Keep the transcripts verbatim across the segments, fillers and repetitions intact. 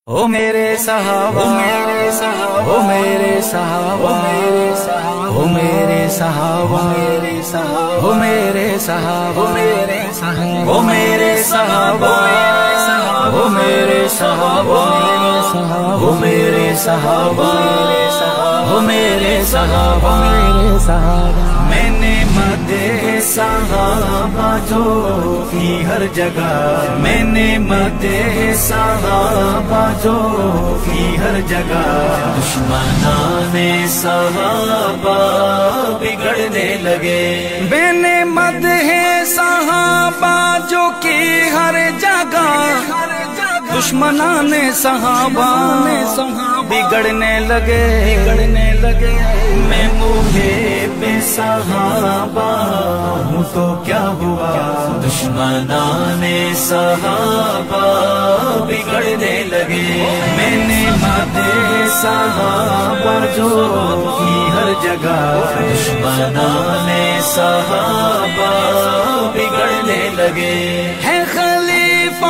او میرے صحابہ میرے صحابہ او میرے صحابہ میرے صحابہ او میرے صحابہ میرے صحابہ او میرے صحابہ میرے صحابہ او میرے صحابہ او میرے صحابہ او میرے صحابہ او میرے صحابہ میرے صحابہ میں نے مدح صحابہ جو کی ہر جگہ میں نے مدح صحابہ جو کی ہر جگہ دشمنان صحابہ بگڑنے لگے میں نے مدح صحابہ جو کی ہر جگہ دشمنان صحابہ بگڑنے لگے بگڑنے لگے میں محب صحابہ ہوں تو کیا ہوا دشمنان صحابہ بگڑنے لگے میں نے مدح صحابہ جو کی ہر جگہ دشمنان صحابہ بگڑنے لگے ہے خلیفہ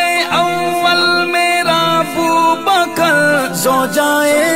زوجائے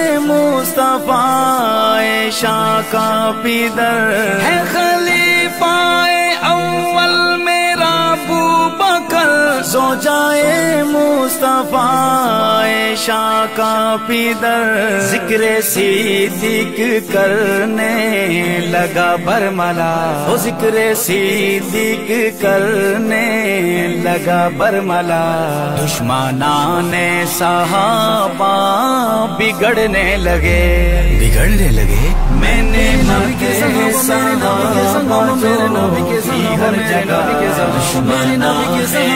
مصطفیٰ عائشہ کا پیدر ہے خلیفہ اول میرا ابوبکر زوجائے مصطفیٰ عائشہ کا پیدر ذکر صدیق کرنے لگا برملا وہ ذکر صدیق کرنے لگا برملا دشمنان صحابہ بگڑنے لگے بگڑنے لگے میں نے مدح صحابہ جو کی ہر جگہ دشمنان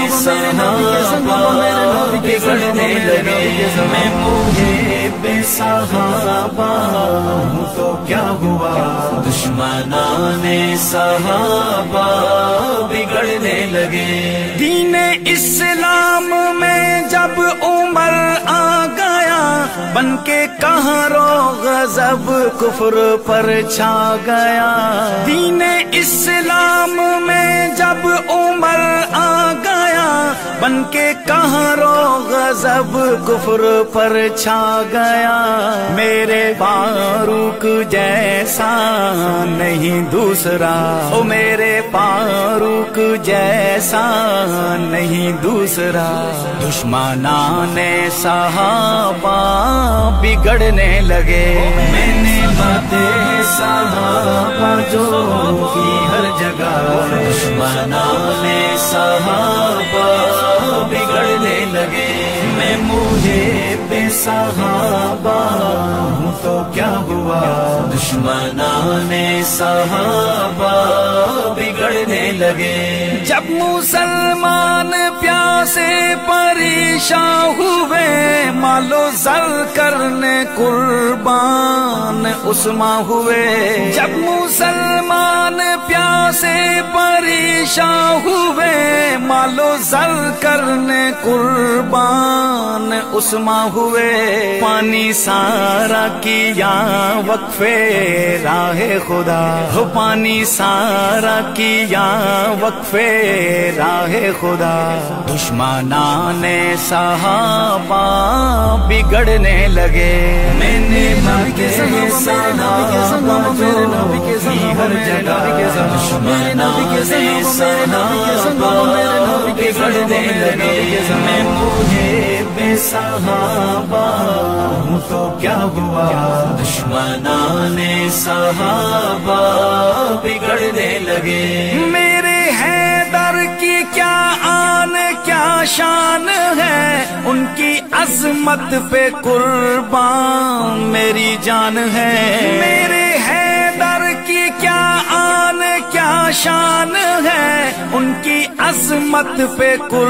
صحابہ بگڑنے لگے میں محب صحابہ ہوں تو کیا ہوا دشمنان صحابہ بگڑنے لگے دین اسلام میں جب عمر آ گیا بن کے قہر و غضب کفر پر چھا گیا دین اسلام میں جب عمر آ گیا بن کے قہر و غضب کفر پر چھا گیا میرے فاروق جیسا نہیں دوسرا او میرے فاروق جیسا نہیں دوسرا دشمنان صحابہ بگڑنے لگے میں نے مدح صحابہ جو کی ہر جگہ دشمنان صحابہ بگڑنے لگے میں محب صحابہ ہوں تو کیا ہوا دشمنان صحابہ بگڑنے لگے جب مسلمان پیاسے پریشان ہوئے مالو زر کرنے قربان عثمان ہوئے جب مسلمان پیاسے پریشان ہوئے مالو زر کرنے قربان عثمان ہوئے پانی سارا کیا وقفے راہ خدا ہو پانی سارا کیا وقفے راہ خدا دشمنان صحابہ بگڑنے لگے میں نے مدح صحابہ جو کی ہر جگہ دشمنان صحابہ بگڑنے لگے میں محب صحابہ ہوں تو کیا ہوا دشمنان صحابہ بگڑنے لگے میرے حیدر کی کیا آن کیا شان ہے ان کی عظمت پہ قربان میری جان ہے میرے حیدر کی کیا آن کیا شان ہے ان کی عظمت پہ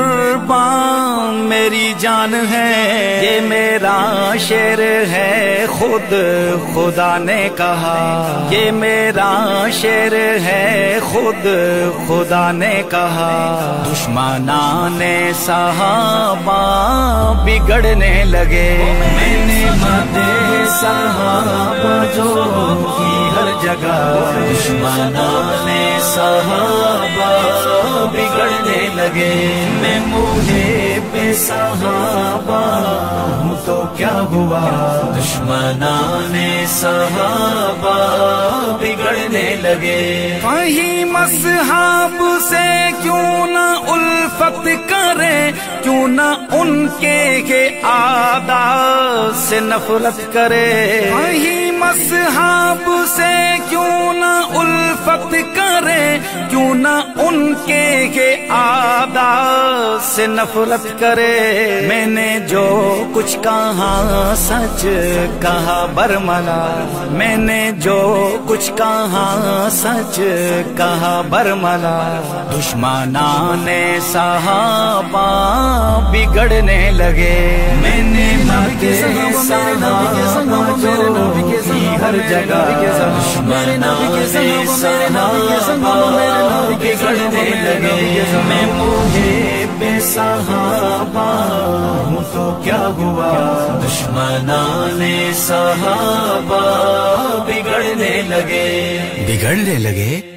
قربان میری جان ہے یہ میرا شعر ہے خود خدا نے کہا یہ میرا شعر ہے خود خدا نے کہا دشمنان صحابہ بگڑنے لگے میں نے مدح صحابہ جو کی ہر جگہ دشمنان صحابہ بگڑنے لگے میں محب صحابہ کیا ہوا، دشمنان صحابہ بگڑنے لگے. فہیم اصحاب سے کیوں نہ الفت کرے، کیوں نہ ان کے عادات سے نفرت کرے. فہیم اصحاب سے کیوں نہ الفت کرے، کیوں نہ ان کے عادات سے نفرت کرے. میں نے جو کچھ کہا سچ کہا برملا، میں نے جو کچھ کہا سچ کہا برملا. دشمنان صحابہ بگڑنے لگے. میں نے مکے صحابہ جو کی ہر جگہ، دشمنان صحابہ بگڑنے لگے. میں محب صحابہ ہوں تو کیا ہوا، دشمنان صحابہ بگڑنے لگے. بگڑنے لگے